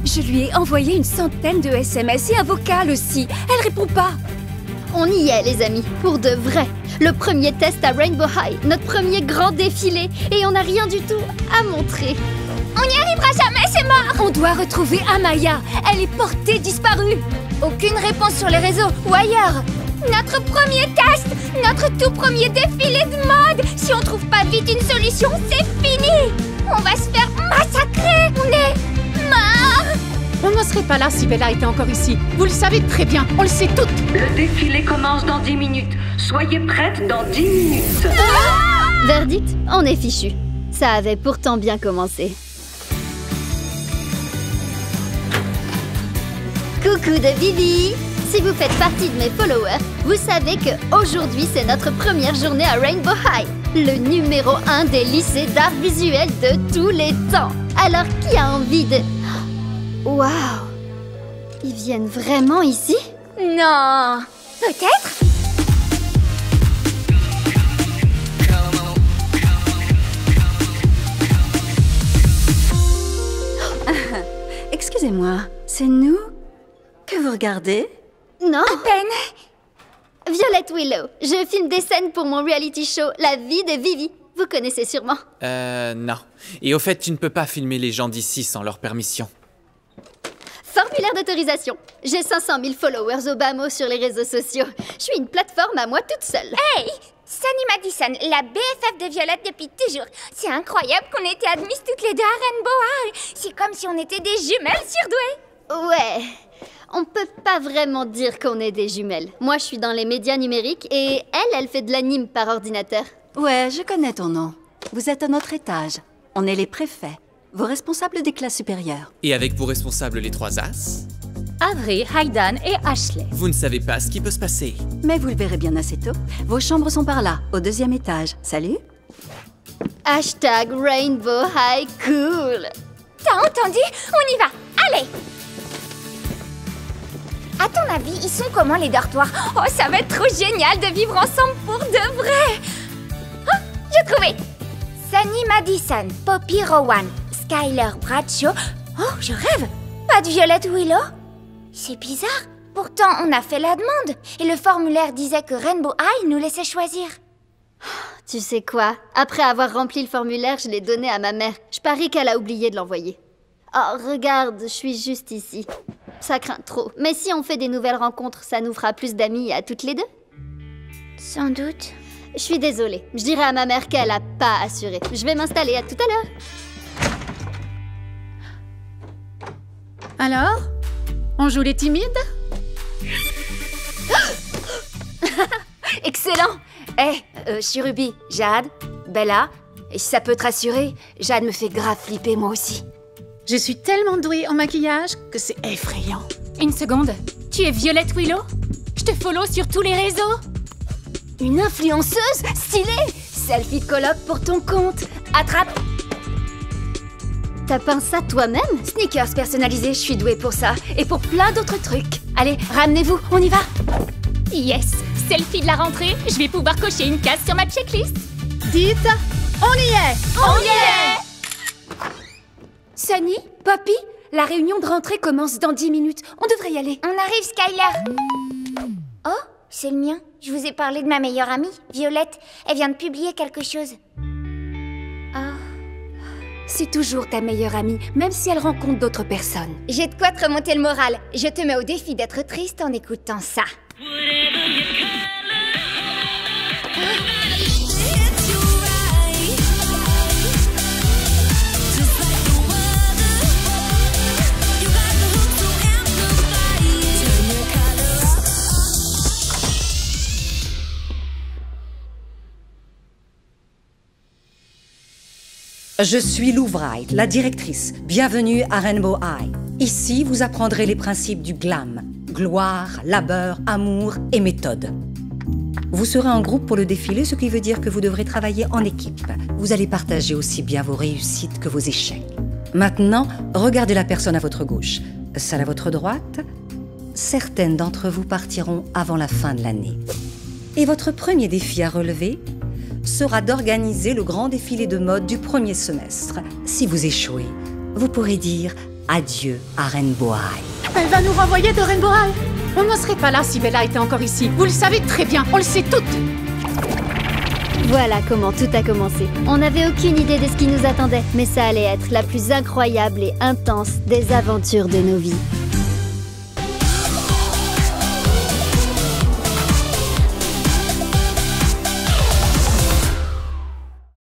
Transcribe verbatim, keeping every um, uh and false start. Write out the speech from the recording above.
Je lui ai envoyé une centaine de S M S et un vocal aussi. Elle répond pas. On y est, les amis, pour de vrai. Le premier test à Rainbow High, notre premier grand défilé, et on n'a rien du tout à montrer. On n'y arrivera jamais, c'est mort. On doit retrouver Amaya. Elle est portée disparue. Aucune réponse sur les réseaux ou ailleurs. Notre premier test, notre tout premier défilé de mode. Si on trouve pas vite une solution, c'est fini. On va se faire massacrer. On est mort. On n'en serait pas là si Bella était encore ici. Vous le savez très bien, on le sait toutes. Le défilé commence dans dix minutes. Soyez prêtes dans dix minutes. Ah! Verdict, on est fichu. Ça avait pourtant bien commencé. Coucou de Vivi! Si vous faites partie de mes followers, vous savez qu'aujourd'hui c'est notre première journée à Rainbow High, le numéro un des lycées d'art visuel de tous les temps. Alors qui a envie de... Waouh! Ils viennent vraiment ici? Non. Peut-être? Excusez-moi, c'est nous que vous regardez? Non? À peine. Violette Willow, je filme des scènes pour mon reality show La vie de Vivi. Vous connaissez sûrement. Euh, non. Et au fait, tu ne peux pas filmer les gens d'ici sans leur permission. Formulaire d'autorisation. J'ai cinq cent mille followers au bas mot sur les réseaux sociaux. Je suis une plateforme à moi toute seule. Hey! Sunny Madison, la B F F de Violette depuis toujours. C'est incroyable qu'on ait été admises toutes les deux à Rainbow High. C'est comme si on était des jumelles surdouées. Ouais, on peut pas vraiment dire qu'on est des jumelles. Moi, je suis dans les médias numériques et elle, elle fait de l'anime par ordinateur. Ouais, je connais ton nom. Vous êtes à notre étage. On est les préfets, vos responsables des classes supérieures. Et avec vos responsables les trois as, Avery, Haydan et Ashley. vous ne savez pas ce qui peut se passer. Mais vous le verrez bien assez tôt. Vos chambres sont par là, au deuxième étage. Salut. Hashtag Rainbow High Cool. T'as entendu? On y va. Allez! À ton avis, ils sont comment les dortoirs? Oh, ça va être trop génial de vivre ensemble pour de vrai! Oh, j'ai trouvé! Sunny Madison, Poppy Rowan, Skyler Bradshaw. Oh, je rêve! Pas de Violette Willow? C'est bizarre. Pourtant, on a fait la demande. Et le formulaire disait que Rainbow High nous laissait choisir. Tu sais quoi? Après avoir rempli le formulaire, je l'ai donné à ma mère. Je parie qu'elle a oublié de l'envoyer. Oh, regarde, je suis juste ici. Ça craint trop. Mais si on fait des nouvelles rencontres, ça nous fera plus d'amis à toutes les deux? Sans doute. Je suis désolée. Je dirai à ma mère qu'elle a pas assuré. Je vais m'installer. À tout à l'heure. Alors? On joue les timides? Excellent! Eh, hey, euh, je suis Ruby, Jade, Bella. Et si ça peut te rassurer, Jade me fait grave flipper moi aussi. Je suis tellement douée en maquillage que c'est effrayant. Une seconde, tu es Violette Willow? Je te follow sur tous les réseaux. Une influenceuse? Stylée! Selfie de coloc pour ton compte. Attrape! T'as peint ça toi-même? Sneakers personnalisés, je suis douée pour ça. Et pour plein d'autres trucs. Allez, ramenez-vous, on y va! Yes! Selfie de la rentrée, je vais pouvoir cocher une case sur ma checklist. Dites, on y est! On y est! Sunny, Poppy, la réunion de rentrée commence dans dix minutes. On devrait y aller. On arrive, Skyler. Oh, c'est le mien. Je vous ai parlé de ma meilleure amie, Violette. Elle vient de publier quelque chose. Oh. C'est toujours ta meilleure amie, même si elle rencontre d'autres personnes. J'ai de quoi te remonter le moral. Je te mets au défi d'être triste en écoutant ça. Je suis Lou Wright, la directrice. Bienvenue à Rainbow High. Ici, vous apprendrez les principes du glam. Gloire, labeur, amour et méthode. Vous serez en groupe pour le défilé, ce qui veut dire que vous devrez travailler en équipe. Vous allez partager aussi bien vos réussites que vos échecs. Maintenant, regardez la personne à votre gauche. Celle à votre droite. Certaines d'entre vous partiront avant la fin de l'année. Et votre premier défi à relever sera d'organiser le grand défilé de mode du premier semestre. Si vous échouez, vous pourrez dire adieu à Rainbow High. Elle va nous renvoyer de Rainbow High. On ne serait pas là si Bella était encore ici. Vous le savez très bien, on le sait toutes. Voilà comment tout a commencé. On n'avait aucune idée de ce qui nous attendait, mais ça allait être la plus incroyable et intense des aventures de nos vies.